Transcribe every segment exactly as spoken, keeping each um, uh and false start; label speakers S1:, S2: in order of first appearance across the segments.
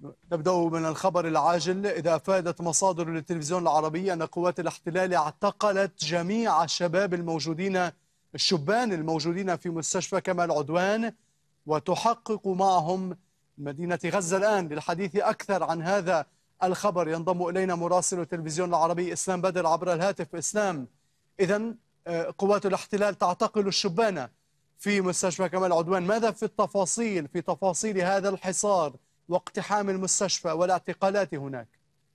S1: نبدأ من الخبر العاجل. إذا أفادت مصادر للتلفزيون العربي أن قوات الاحتلال اعتقلت جميع الشباب الموجودين الشبان الموجودين في مستشفى كمال عدوان وتحقق معهم مدينة غزة. الآن للحديث أكثر عن هذا الخبر ينضم إلينا مراسل التلفزيون العربي إسلام بدر عبر الهاتف. إسلام، إذن قوات الاحتلال تعتقل الشبان في مستشفى كمال عدوان، ماذا في التفاصيل في تفاصيل هذا الحصار واقتحام المستشفى والاعتقالات هناك؟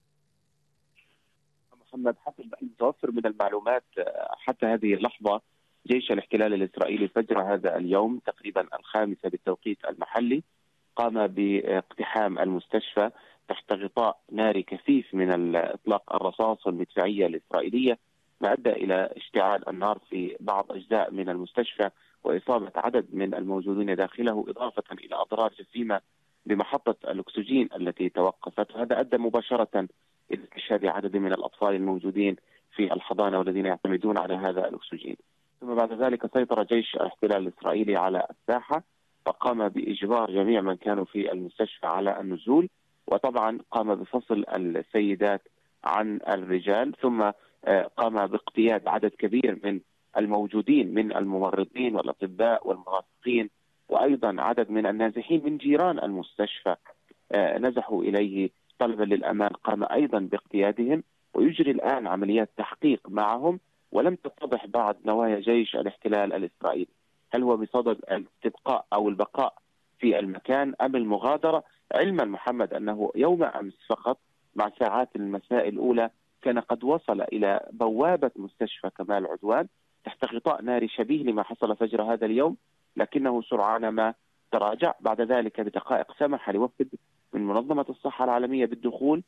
S2: محمد، حسب المتوفر من المعلومات حتى هذه اللحظة جيش الاحتلال الإسرائيلي فجر هذا اليوم تقريبا الخامسة بالتوقيت المحلي قام باقتحام المستشفى تحت غطاء ناري كثيف من إطلاق الرصاص والمدفعية الإسرائيلية، ما أدى إلى اشتعال النار في بعض أجزاء من المستشفى وإصابة عدد من الموجودين داخله، إضافة إلى أضرار جسيمة بمحطة الأكسجين التي توقفت. هذا أدى مباشرة إلى استشهاد عدد من الأطفال الموجودين في الحضانة والذين يعتمدون على هذا الأكسجين. ثم بعد ذلك سيطر جيش الاحتلال الإسرائيلي على الساحة وقام بإجبار جميع من كانوا في المستشفى على النزول، وطبعا قام بفصل السيدات عن الرجال، ثم قام باقتياد عدد كبير من الموجودين من الممرضين والأطباء والمرافقين وأيضا عدد من النازحين من جيران المستشفى نزحوا إليه طلبا للأمان، قام أيضا باقتيادهم ويجري الآن عمليات تحقيق معهم. ولم تتضح بعد نوايا جيش الاحتلال الإسرائيلي، هل هو بصدد الاستبقاء أو البقاء في المكان أم المغادرة، علما محمد أنه يوم أمس فقط مع ساعات المساء الأولى كان قد وصل إلى بوابة مستشفى كمال عدوان تحت غطاء ناري شبيه لما حصل فجر هذا اليوم، لكنه سرعان ما تراجع. بعد ذلك بدقائق سمح لوفد من منظمة الصحة العالمية بالدخول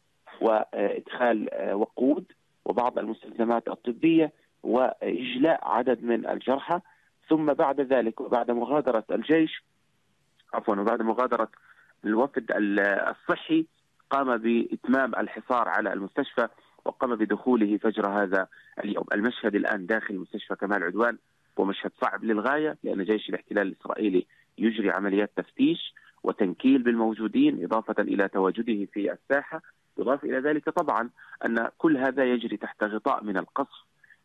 S2: وإدخال وقود وبعض المستلزمات الطبية وإجلاء عدد من الجرحى. ثم بعد ذلك وبعد مغادرة الجيش عفوا وبعد مغادرة الوفد الصحي قام بإتمام الحصار على المستشفى وقام بدخوله فجر هذا اليوم. المشهد الآن داخل مستشفى كمال عدوان هو مشهد صعب للغاية، لأن جيش الاحتلال الإسرائيلي يجري عمليات تفتيش وتنكيل بالموجودين إضافة إلى تواجده في الساحة. يضاف إلى ذلك طبعا أن كل هذا يجري تحت غطاء من القصف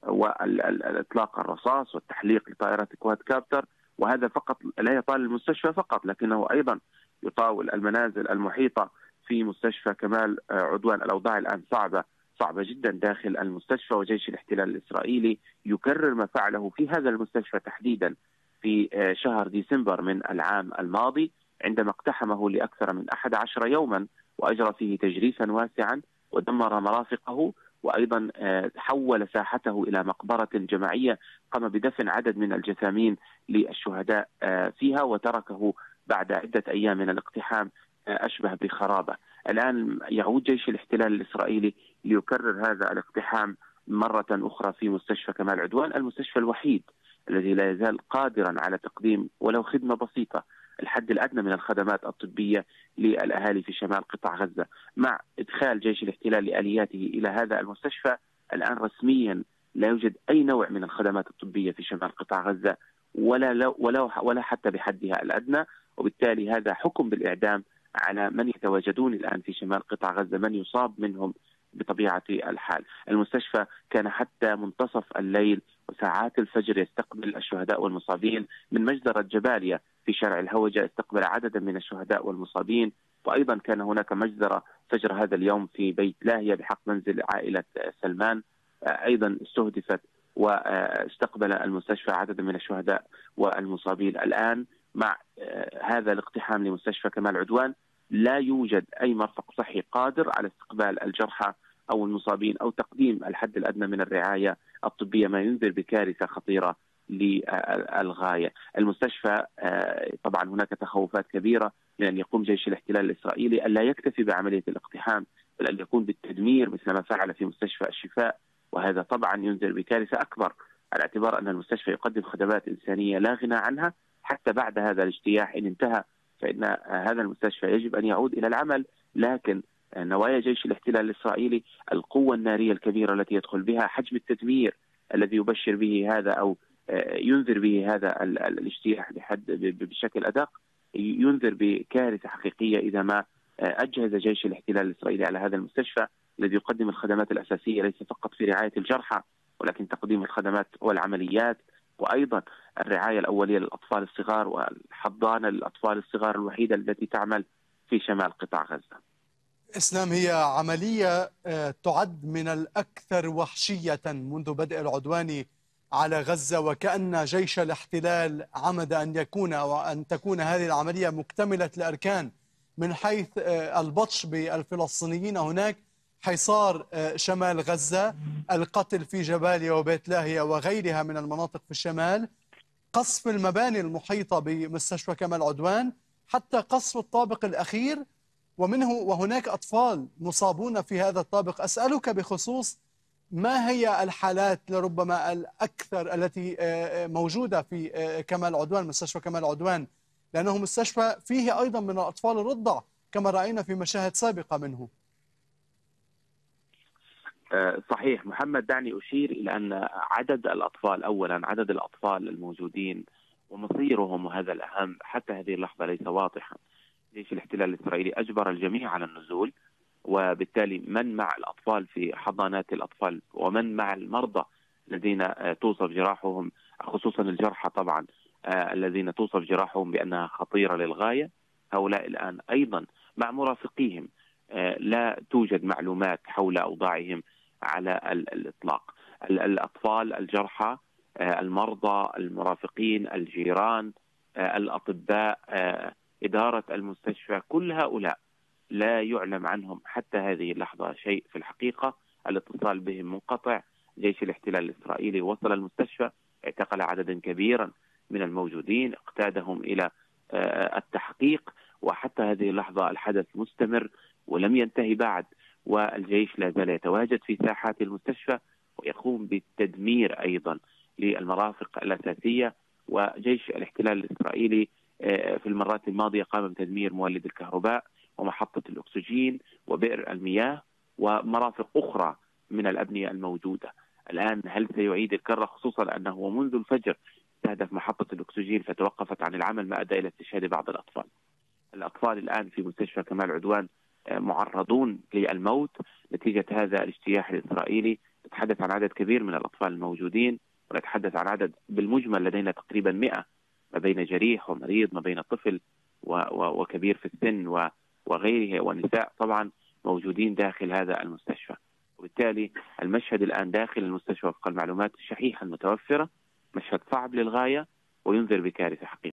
S2: والإطلاق الرصاص والتحليق لطائرات كواد كابتر، وهذا فقط لا يطال المستشفى فقط لكنه أيضا يطاول المنازل المحيطة في مستشفى كمال عدوان. الأوضاع الآن صعبة صعبة جدا داخل المستشفى، وجيش الاحتلال الإسرائيلي يكرر ما فعله في هذا المستشفى تحديدا في شهر ديسمبر من العام الماضي عندما اقتحمه لأكثر من أحد عشر يوما وأجرى فيه تجريفا واسعا ودمر مرافقه، وأيضا حول ساحته إلى مقبرة جماعية قام بدفن عدد من الجثامين للشهداء فيها وتركه بعد عدة أيام من الاقتحام أشبه بخرابة. الآن يعود جيش الاحتلال الإسرائيلي ليكرر هذا الاقتحام مرة أخرى في مستشفى كمال عدوان، المستشفى الوحيد الذي لا يزال قادرا على تقديم ولو خدمة بسيطة، الحد الأدنى من الخدمات الطبية للأهالي في شمال قطاع غزة. مع إدخال جيش الاحتلال لآلياته إلى هذا المستشفى الآن رسميا لا يوجد أي نوع من الخدمات الطبية في شمال قطاع غزة ولا ولا ولا حتى بحدها الأدنى، وبالتالي هذا حكم بالإعدام على من يتواجدون الآن في شمال قطاع غزة، من يصاب منهم بطبيعة الحال. المستشفى كان حتى منتصف الليل وساعات الفجر يستقبل الشهداء والمصابين من مجزرة جباليا في شارع الهوجة، استقبل عددا من الشهداء والمصابين. وأيضا كان هناك مجزرة فجر هذا اليوم في بيت لاهية بحق منزل عائلة سلمان، أيضا استهدفت واستقبل المستشفى عددا من الشهداء والمصابين. الآن مع هذا الاقتحام لمستشفى كمال عدوان لا يوجد أي مرفق صحي قادر على استقبال الجرحى أو المصابين أو تقديم الحد الأدنى من الرعاية الطبية، ما ينذر بكارثة خطيرة للغاية. المستشفى طبعا هناك تخوفات كبيرة من أن يقوم جيش الاحتلال الإسرائيلي ألا يكتفي بعملية الاقتحام بل أن يقوم بالتدمير مثل ما فعل في مستشفى الشفاء، وهذا طبعا ينذر بكارثة أكبر على اعتبار أن المستشفى يقدم خدمات إنسانية لا غنى عنها حتى بعد هذا الاجتياح. إن انتهى فإن هذا المستشفى يجب أن يعود إلى العمل، لكن نوايا جيش الاحتلال الإسرائيلي القوة النارية الكبيرة التي يدخل بها، حجم التدمير الذي يبشر به هذا أو ينذر به هذا الاجتياح بحد بشكل أدق، ينذر بكارثة حقيقية إذا ما أجهز جيش الاحتلال الإسرائيلي على هذا المستشفى الذي يقدم الخدمات الأساسية ليس فقط في رعاية الجرحى ولكن تقديم الخدمات والعمليات، وأيضا الرعاية الأولية للأطفال الصغار والحضانة للأطفال الصغار الوحيدة التي تعمل في شمال قطاع غزة.
S1: إسلام، هي عملية تعد من الأكثر وحشية منذ بدء العدوان على غزة، وكأن جيش الاحتلال عمد أن يكون أو أن تكون هذه العملية مكتملة الأركان من حيث البطش بالفلسطينيين هناك، حصار شمال غزة، القتل في جباليا وبيت لاهيا وغيرها من المناطق في الشمال، قصف المباني المحيطة بمستشفى كمال عدوان، حتى قصف الطابق الأخير ومنه وهناك أطفال مصابون في هذا الطابق. أسألك بخصوص ما هي الحالات لربما الأكثر التي موجودة في كمال عدوان، مستشفى كمال عدوان، لأنه مستشفى فيه أيضا من الأطفال الرضع كما رأينا في مشاهد سابقة منه.
S2: صحيح محمد، دعني أشير إلى أن عدد الأطفال، أولا عدد الأطفال الموجودين ومصيرهم، وهذا الأهم، حتى هذه اللحظة ليس واضحا. جيش الاحتلال الإسرائيلي أجبر الجميع على النزول، وبالتالي من مع الأطفال في حضانات الأطفال ومن مع المرضى الذين توصف جراحهم، خصوصا الجرحى طبعا الذين توصف جراحهم بأنها خطيرة للغاية، هؤلاء الآن أيضا مع مرافقيهم لا توجد معلومات حول أوضاعهم على الإطلاق. الأطفال، الجرحى، المرضى، المرافقين، الجيران، الأطباء، إدارة المستشفى، كل هؤلاء لا يعلم عنهم حتى هذه اللحظة شيء في الحقيقة. الاتصال بهم منقطع. جيش الاحتلال الإسرائيلي وصل المستشفى، اعتقل عددا كبيرا من الموجودين، اقتادهم إلى التحقيق، وحتى هذه اللحظة الحدث مستمر ولم ينتهي بعد، والجيش لا زال يتواجد في ساحات المستشفى ويقوم بالتدمير أيضا للمرافق الأساسية. وجيش الاحتلال الإسرائيلي في المرات الماضية قام بتدمير مولد الكهرباء ومحطة الأكسجين وبئر المياه ومرافق أخرى من الأبنية الموجودة. الآن هل سيعيد الكرة، خصوصا أنه منذ الفجر استهدف محطة الأكسجين فتوقفت عن العمل ما أدى إلى استشهاد بعض الأطفال. الأطفال الآن في مستشفى كمال عدوان معرضون للموت نتيجة هذا الاجتياح الإسرائيلي. نتحدث عن عدد كبير من الأطفال الموجودين، ونتحدث عن عدد بالمجمل لدينا تقريبا مئة، ما بين جريح ومريض، ما بين طفل وكبير في السن وغيره، ونساء طبعا موجودين داخل هذا المستشفى. وبالتالي المشهد الآن داخل المستشفى وفق المعلومات الشحيحة المتوفرة مشهد صعب للغاية وينذر بكارثة حقيقية.